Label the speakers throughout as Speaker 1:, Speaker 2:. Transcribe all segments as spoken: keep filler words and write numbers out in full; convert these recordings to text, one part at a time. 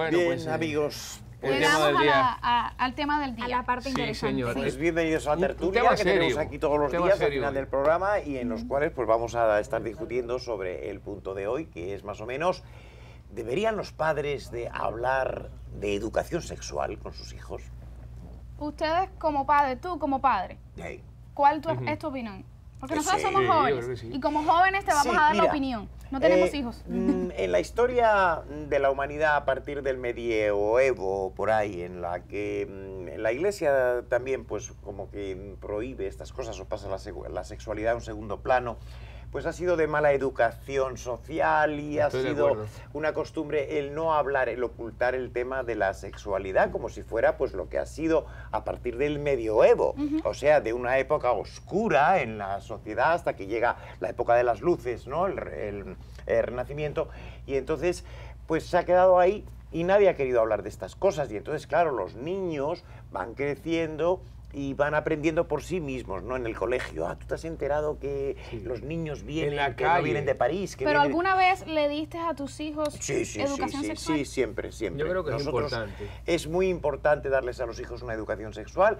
Speaker 1: Bueno,
Speaker 2: Bien,
Speaker 1: pues, eh,
Speaker 2: amigos.
Speaker 1: el
Speaker 3: Llegamos
Speaker 1: tema del
Speaker 3: a
Speaker 1: día.
Speaker 3: la- a- al tema del día.
Speaker 4: A la parte
Speaker 1: Sí,
Speaker 4: interesante.
Speaker 1: señor.
Speaker 2: Pues bienvenidos a la
Speaker 1: Un- un
Speaker 2: tertulia
Speaker 1: tema
Speaker 2: que tenemos
Speaker 1: serio,
Speaker 2: aquí todos los
Speaker 1: un tema
Speaker 2: días al
Speaker 1: serio.
Speaker 2: final del programa y en los cuales pues vamos a estar discutiendo sobre el punto de hoy, que es más o menos, ¿deberían los padres de hablar de educación sexual con sus hijos?
Speaker 3: Ustedes como padre, tú como padre,
Speaker 2: Hey.
Speaker 3: ¿cuál tu-
Speaker 1: Ujú.
Speaker 3: es tu opinión? Porque
Speaker 2: Sí,
Speaker 3: nosotros somos
Speaker 1: yo
Speaker 3: jóvenes
Speaker 1: creo que sí.
Speaker 3: y como jóvenes te vamos
Speaker 2: Sí,
Speaker 3: a dar
Speaker 2: mira,
Speaker 3: la opinión. No tenemos
Speaker 2: eh,
Speaker 3: hijos.
Speaker 2: mm, En la historia de la humanidad a partir del medievo, por ahí, en la que mm, la Iglesia también, pues, como que prohíbe estas cosas o pasa la, segu- la sexualidad a un segundo plano, pues ha sido de mala educación social y
Speaker 1: Estoy
Speaker 2: ha
Speaker 1: de
Speaker 2: sido
Speaker 1: acuerdo.
Speaker 2: una costumbre el no hablar, el ocultar el tema de la sexualidad, como si fuera pues lo que ha sido a partir del medioevo, o sea, de una época oscura en la sociedad hasta que llega la época de las luces, ¿no? El, re- el- el Renacimiento, y entonces pues se ha quedado ahí y nadie ha querido hablar de estas cosas, y entonces claro, los niños van creciendo y van aprendiendo por sí mismos, ¿no? En el colegio. Ah, ¿tú te has enterado que
Speaker 1: Sí.
Speaker 2: los niños vienen,
Speaker 1: En la
Speaker 2: que no
Speaker 1: calle.
Speaker 2: vienen de París? Que
Speaker 3: Pero
Speaker 2: vienen-
Speaker 3: ¿alguna vez le diste a tus hijos
Speaker 2: Sí, sí,
Speaker 3: educación
Speaker 2: sí, sí,
Speaker 3: sexual?
Speaker 2: sí, siempre, siempre.
Speaker 1: Yo creo que es
Speaker 2: Nosotros-
Speaker 1: importante.
Speaker 2: Es muy importante darles a los hijos una educación sexual,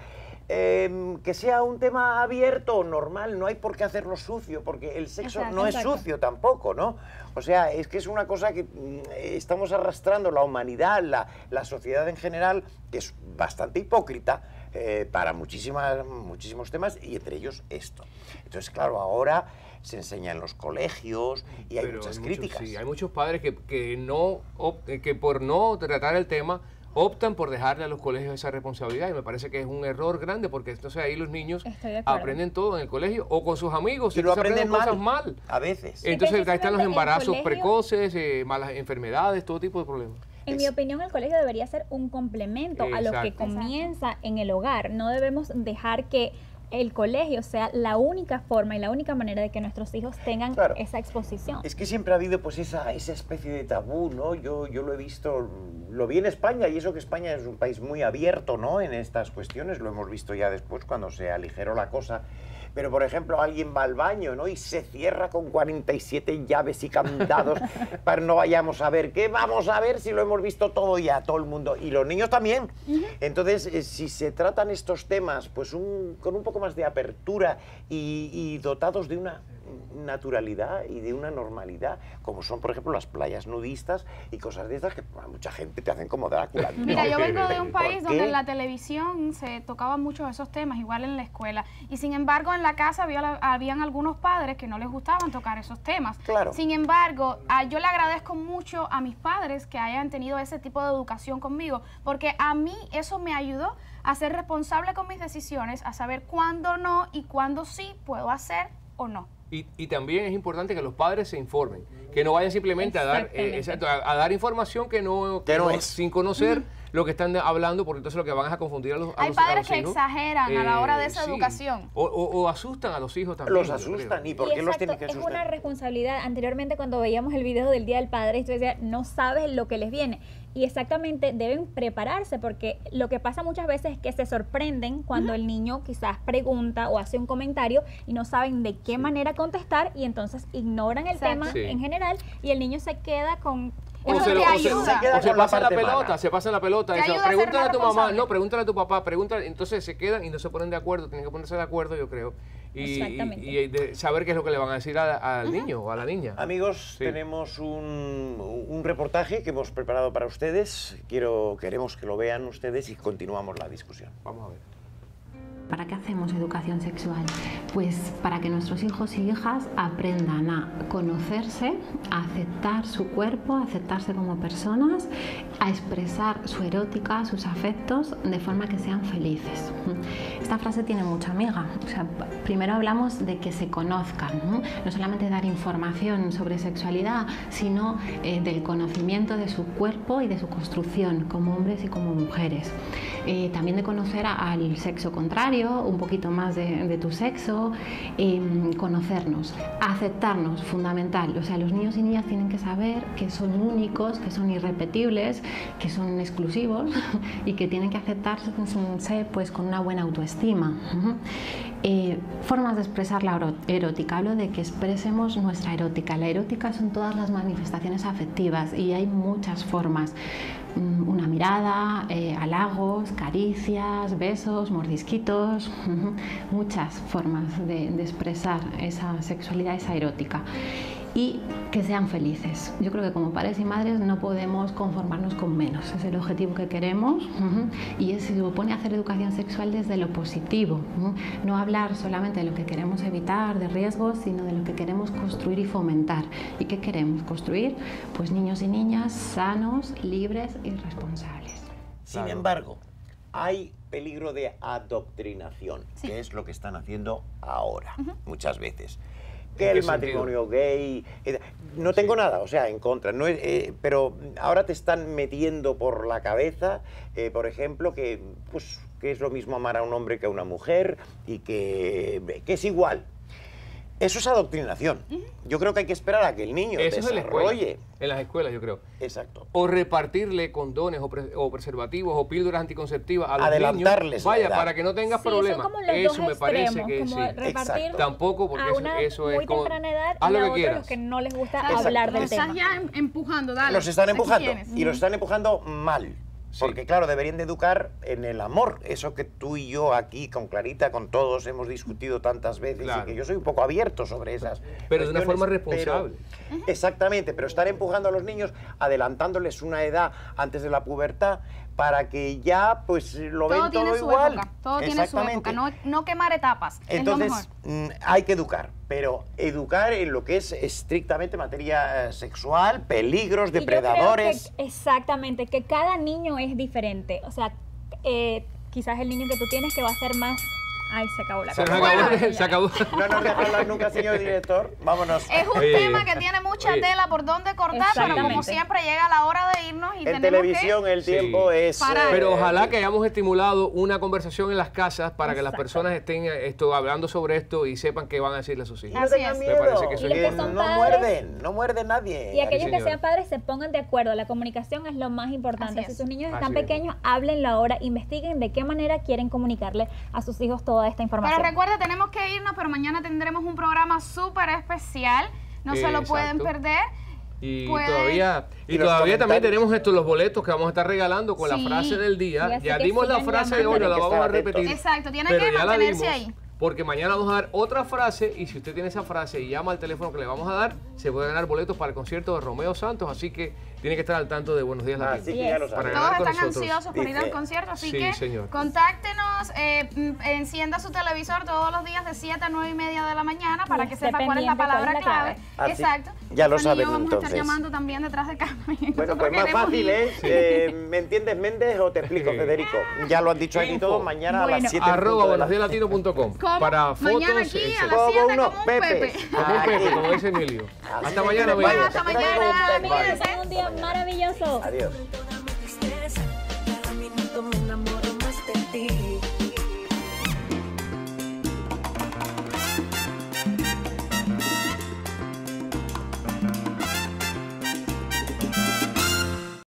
Speaker 2: eh, que sea un tema abierto, normal, no hay por qué hacerlo sucio, porque el sexo
Speaker 3: Exacto,
Speaker 2: no es
Speaker 3: exacto.
Speaker 2: sucio tampoco, ¿no? O sea, es que es una cosa que mm, estamos arrastrando la humanidad, la, la sociedad en general, que es bastante hipócrita, eh, para muchísimas, muchísimos temas, y entre ellos esto. Entonces, claro, ahora se enseña en los colegios y hay
Speaker 1: Pero
Speaker 2: muchas
Speaker 1: hay muchos-
Speaker 2: críticas.
Speaker 1: sí, hay muchos padres que, que, no, op- eh, que por no tratar el tema optan por dejarle a los colegios esa responsabilidad, y me parece que es un error grande, porque entonces ahí los niños
Speaker 4: Estoy de acuerdo.
Speaker 1: aprenden todo en el colegio o con sus amigos
Speaker 2: Y lo
Speaker 1: entonces
Speaker 2: aprenden
Speaker 1: cosas
Speaker 2: mal,
Speaker 1: mal.
Speaker 2: a veces.
Speaker 1: Entonces ahí están los
Speaker 4: precisamente el
Speaker 1: embarazos
Speaker 4: colegio-
Speaker 1: precoces, eh, malas enfermedades, todo tipo de problemas.
Speaker 4: En mi opinión, el colegio debería ser un complemento a lo que
Speaker 1: Exacto.
Speaker 4: comienza en el hogar. No debemos dejar que el colegio sea la única forma y la única manera de que nuestros hijos tengan
Speaker 2: Claro.
Speaker 4: esa exposición.
Speaker 2: Es que siempre ha habido pues esa, esa especie de tabú, ¿no? Yo, yo lo he visto, lo vi en España, y eso que España es un país muy abierto, ¿no? En estas cuestiones, lo hemos visto ya después cuando se aligeró la cosa. Pero, por ejemplo, alguien va al baño, ¿no? Y se cierra con cuarenta y siete llaves y candados para no vayamos a ver. ¿Qué vamos a ver si lo hemos visto todo ya, todo el mundo? Y los niños también. Entonces, eh, si se tratan estos temas pues un- con un poco más de apertura y, y dotados de una naturalidad y de una normalidad, como son, por ejemplo, las playas nudistas y cosas de estas que a mucha gente te hacen como Drácula.
Speaker 3: Mira,
Speaker 2: ¿no?
Speaker 3: yo vengo de un
Speaker 2: ¿Por
Speaker 3: país
Speaker 2: qué?
Speaker 3: donde en la televisión se tocaban muchos esos temas, igual en la escuela. Y sin embargo, en la casa había, habían algunos padres que no les gustaban tocar esos temas.
Speaker 2: Claro.
Speaker 3: Sin embargo, a- yo le agradezco mucho a mis padres que hayan tenido ese tipo de educación conmigo, porque a mí eso me ayudó a ser responsable con mis decisiones, a saber cuándo no y cuándo sí puedo hacer o no.
Speaker 1: Y, y también es importante que los padres se informen, que no vayan simplemente a dar, eh,
Speaker 4: Exactamente.
Speaker 1: exacto, a, a dar información que no,
Speaker 2: Que no es.
Speaker 1: sin conocer lo que están de- hablando, porque entonces lo que van es a confundir a los, a
Speaker 3: Hay
Speaker 1: los, a
Speaker 3: padres
Speaker 1: los
Speaker 3: que
Speaker 1: hijos.
Speaker 3: exageran a la hora de
Speaker 1: Eh,
Speaker 3: esa
Speaker 1: sí.
Speaker 3: educación.
Speaker 1: O, o- o asustan a los hijos también.
Speaker 2: Los
Speaker 1: yo
Speaker 2: asustan.
Speaker 1: creo.
Speaker 2: ¿Y por
Speaker 4: Y
Speaker 2: qué los
Speaker 4: exacto,
Speaker 2: tienen que
Speaker 4: es
Speaker 2: asustar?
Speaker 4: una responsabilidad. Anteriormente, cuando veíamos el video del Día del Padre, yo decía, no sabes lo que les viene. Y exactamente deben prepararse, porque lo que pasa muchas veces es que se sorprenden cuando el niño quizás pregunta o hace un comentario y no saben de qué manera contestar, y entonces ignoran el
Speaker 3: Exacto.
Speaker 4: tema
Speaker 1: Sí.
Speaker 4: en general y el niño se queda con...
Speaker 1: O
Speaker 3: Eso
Speaker 1: se,
Speaker 3: te
Speaker 1: lo- o se-
Speaker 3: ayuda.
Speaker 2: Se queda
Speaker 1: o se
Speaker 2: con la
Speaker 1: pasan la
Speaker 2: parte
Speaker 1: pelota,
Speaker 2: mala.
Speaker 1: se pasan la pelota.
Speaker 3: Te
Speaker 1: eso,
Speaker 3: ayuda a ser
Speaker 1: pregúntale
Speaker 3: más
Speaker 1: a tu mamá,
Speaker 3: responsable.
Speaker 1: no, pregúntale a tu papá, pregúntale. Entonces se quedan y no se ponen de acuerdo, tienen que ponerse de acuerdo, yo creo. Y,
Speaker 4: Exactamente.
Speaker 1: y- y de saber qué es lo que le van a decir a- al niño o a la niña.
Speaker 2: Amigos,
Speaker 1: Sí.
Speaker 2: tenemos un, un reportaje que hemos preparado para ustedes. Quiero, queremos que lo vean ustedes y continuamos la discusión.
Speaker 1: Vamos a ver.
Speaker 5: ¿Para qué hacemos educación sexual? Pues para que nuestros hijos y hijas aprendan a conocerse, a aceptar su cuerpo, a aceptarse como personas, a expresar su erótica, sus afectos, de forma que sean felices. Esta frase tiene mucha amiga. O sea, primero hablamos de que se conozcan, no, no solamente dar información sobre sexualidad, sino eh, del conocimiento de su cuerpo y de su construcción como hombres y como mujeres. Eh, también de conocer a- al sexo contrario, un poquito más de, de tu sexo, eh, conocernos, aceptarnos, fundamental. O sea, los niños y niñas tienen que saber que son únicos, que son irrepetibles, que son exclusivos y que tienen que aceptarse pues, con una buena autoestima. Ujú. Eh, formas de expresar la ero- erótica. Hablo de que expresemos nuestra erótica. La erótica son todas las manifestaciones afectivas y hay muchas formas. mm, una mirada, eh, halagos, caricias, besos, mordisquitos, muchas formas de, de expresar esa sexualidad, esa erótica. Y que sean felices. Yo creo que como padres y madres no podemos conformarnos con menos. Es el objetivo que queremos uh-huh, y es, se supone hacer educación sexual desde lo positivo. Uh-huh. No hablar solamente de lo que queremos evitar, de riesgos, sino de lo que queremos construir y fomentar. ¿Y qué queremos construir? Pues niños y niñas sanos, libres y responsables.
Speaker 2: Sin
Speaker 1: Claro.
Speaker 2: embargo, hay peligro de adoctrinación,
Speaker 3: Sí.
Speaker 2: que es lo que están haciendo ahora,
Speaker 3: Ujú.
Speaker 2: muchas veces.
Speaker 1: ¿En
Speaker 2: Que
Speaker 1: qué
Speaker 2: el matrimonio
Speaker 1: sentido?
Speaker 2: gay... eh, No tengo nada, o sea, en contra, no es, eh, pero ahora te están metiendo por la cabeza, eh, por ejemplo, que, pues, que es lo mismo amar a un hombre que a una mujer y que, que es igual. Eso es adoctrinación. Yo creo que hay que esperar a que el niño
Speaker 1: Eso es en la escuela.
Speaker 2: desarrolle.
Speaker 1: En las escuelas, yo creo.
Speaker 2: Exacto.
Speaker 1: O repartirle condones o, pre- o preservativos o píldoras anticonceptivas a los
Speaker 2: Adelantarles
Speaker 1: niños.
Speaker 2: la
Speaker 1: Vaya,
Speaker 2: edad.
Speaker 1: para que no tengas
Speaker 4: Sí, son
Speaker 1: problemas.
Speaker 4: como los
Speaker 1: Eso
Speaker 4: dos
Speaker 1: me parece
Speaker 4: extremos,
Speaker 1: que
Speaker 4: como
Speaker 1: sí.
Speaker 4: repartir
Speaker 2: Exacto.
Speaker 1: Tampoco, porque
Speaker 4: a
Speaker 1: eso,
Speaker 4: una
Speaker 1: eso es
Speaker 4: muy
Speaker 1: como...
Speaker 4: temprana edad
Speaker 1: haz
Speaker 4: y
Speaker 1: lo
Speaker 4: a
Speaker 1: que
Speaker 4: otros
Speaker 1: quieras.
Speaker 4: los que no les gusta
Speaker 3: Claro,
Speaker 4: hablar del
Speaker 3: estás
Speaker 4: tema.
Speaker 3: ya em- empujando, dale.
Speaker 2: Los están
Speaker 3: aquí
Speaker 2: empujando
Speaker 3: tienes.
Speaker 2: y los están empujando mal.
Speaker 1: Sí.
Speaker 2: Porque claro, deberían de educar en el amor, eso que tú y yo aquí con Clarita, con todos hemos discutido tantas veces
Speaker 1: Claro.
Speaker 2: y que yo soy un poco abierto sobre esas
Speaker 1: Pero de una
Speaker 2: cuestiones,
Speaker 1: forma
Speaker 2: pero-
Speaker 1: responsable.
Speaker 2: exactamente, pero estar empujando a los niños, adelantándoles una edad antes de la pubertad para que ya pues lo
Speaker 3: Todo
Speaker 2: ven
Speaker 3: tiene
Speaker 2: todo
Speaker 3: su
Speaker 2: igual.
Speaker 3: época, todo tiene su
Speaker 2: Exactamente.
Speaker 3: época, no, no quemar etapas,
Speaker 2: Entonces,
Speaker 3: es lo mejor.
Speaker 2: mm, hay que educar, pero educar en lo que es estrictamente materia eh, sexual, peligros,
Speaker 4: Y yo creo
Speaker 2: depredadores.
Speaker 4: que- exactamente, que cada niño es diferente. O sea, eh, quizás el niño que tú tienes que va a ser más... Ay, se acabó la
Speaker 1: Se nos
Speaker 4: cosa.
Speaker 1: acabó,
Speaker 3: Bueno,
Speaker 1: se acabó.
Speaker 2: No nos deja hablar nunca, señor director. Vámonos.
Speaker 3: Es un
Speaker 1: Oye,
Speaker 3: tema que tiene mucha
Speaker 1: oye.
Speaker 3: tela por donde cortar, pero como
Speaker 4: Exactamente.
Speaker 3: siempre llega la hora de irnos y
Speaker 2: En
Speaker 3: tenemos
Speaker 2: televisión
Speaker 3: que...
Speaker 2: el
Speaker 1: Sí.
Speaker 2: tiempo es...
Speaker 3: Parar.
Speaker 1: Pero ojalá que hayamos estimulado una conversación en las casas para que las
Speaker 4: Exacto.
Speaker 1: personas estén eh, esto, hablando sobre esto y sepan qué van a decirle a sus
Speaker 2: Y
Speaker 1: hijos.
Speaker 2: no
Speaker 3: Así
Speaker 2: tengan
Speaker 3: es.
Speaker 2: miedo,
Speaker 1: Me parece que eso
Speaker 4: es
Speaker 2: que
Speaker 4: bien.
Speaker 2: no
Speaker 4: Padres.
Speaker 2: muerden, no muerde nadie.
Speaker 4: Y aquellos que
Speaker 1: señora.
Speaker 4: sean padres se pongan de acuerdo. La comunicación es lo más importante.
Speaker 3: Así
Speaker 4: Si
Speaker 3: es.
Speaker 4: sus niños
Speaker 1: Así
Speaker 4: están
Speaker 1: es.
Speaker 4: pequeños, háblenlo ahora, investiguen de qué manera quieren comunicarle a sus hijos toda esta información.
Speaker 3: Pero recuerda, tenemos que irnos, pero mañana tendremos un programa súper especial. No se lo pueden
Speaker 1: Exacto.
Speaker 3: perder.
Speaker 1: Y
Speaker 3: Pueden-
Speaker 1: todavía, y
Speaker 2: Y los
Speaker 1: todavía también
Speaker 2: comentarios.
Speaker 1: tenemos estos los boletos que vamos a estar regalando con
Speaker 3: Sí.
Speaker 1: la frase del
Speaker 4: Y
Speaker 1: día.
Speaker 4: así
Speaker 1: Ya
Speaker 4: que
Speaker 1: dimos la
Speaker 4: sigan
Speaker 1: frase de hoy,
Speaker 4: llamando.
Speaker 1: no la
Speaker 2: Tienen que
Speaker 1: vamos a
Speaker 2: estar
Speaker 1: repetir.
Speaker 3: Exacto, tienen
Speaker 1: pero
Speaker 3: que
Speaker 1: ya la
Speaker 3: mantenerse
Speaker 1: dimos,
Speaker 3: ahí.
Speaker 1: porque mañana vamos a dar otra frase y si usted tiene esa frase y llama al teléfono que le vamos a dar, se puede ganar boletos para el concierto de Romeo Santos, así que tiene que estar al tanto de Buenos Días Latinos.
Speaker 2: Así que ya lo
Speaker 1: Para
Speaker 2: saben.
Speaker 1: ganar
Speaker 3: Todos
Speaker 1: con
Speaker 3: están
Speaker 1: nosotros.
Speaker 3: ansiosos por ir al
Speaker 2: Dice-
Speaker 3: concierto, así
Speaker 1: Sí,
Speaker 3: que
Speaker 1: señor.
Speaker 3: contáctenos, eh, mm, encienda su televisor todos los días de siete a nueve y media de la mañana para
Speaker 4: Y
Speaker 3: que
Speaker 4: esté
Speaker 3: sepa cuál es la
Speaker 4: pendiente cuál es
Speaker 3: palabra
Speaker 4: la
Speaker 3: clave.
Speaker 4: clave.
Speaker 2: Así,
Speaker 3: Exacto.
Speaker 2: ya lo
Speaker 3: Tiffany y yo
Speaker 2: saben,
Speaker 3: vamos a
Speaker 2: entonces.
Speaker 3: estar llamando también detrás de cámara.
Speaker 2: Bueno,
Speaker 3: Nosotros
Speaker 2: pues más
Speaker 3: queremos
Speaker 2: fácil,
Speaker 3: ir.
Speaker 2: ¿eh? Eh, ¿Me entiendes, Méndez, o te explico, Federico? Ya lo han dicho aquí
Speaker 1: Info.
Speaker 2: todo, mañana a
Speaker 4: Bueno.
Speaker 2: las siete en
Speaker 1: Arroba
Speaker 2: punto de la-
Speaker 1: buenosdiaslatino punto com
Speaker 3: ¿Cómo?
Speaker 1: para fotos.
Speaker 3: Mañana aquí a
Speaker 1: etcétera.
Speaker 3: las
Speaker 2: Como
Speaker 3: siete
Speaker 2: unos
Speaker 3: como un
Speaker 2: pepes.
Speaker 3: Pepe.
Speaker 1: Como un Pepe,
Speaker 2: Aquí.
Speaker 1: como dice Emilio.
Speaker 2: Así
Speaker 1: Hasta
Speaker 2: que
Speaker 1: mañana,
Speaker 2: bueno,
Speaker 1: Emilio.
Speaker 3: hasta
Speaker 2: te traigo
Speaker 3: mañana,
Speaker 2: un Pepe.
Speaker 3: cuídense.
Speaker 4: Tengan un día maravilloso.
Speaker 2: Adiós.
Speaker 6: Toda mi tristeza, cada minuto me enamoro más de ti.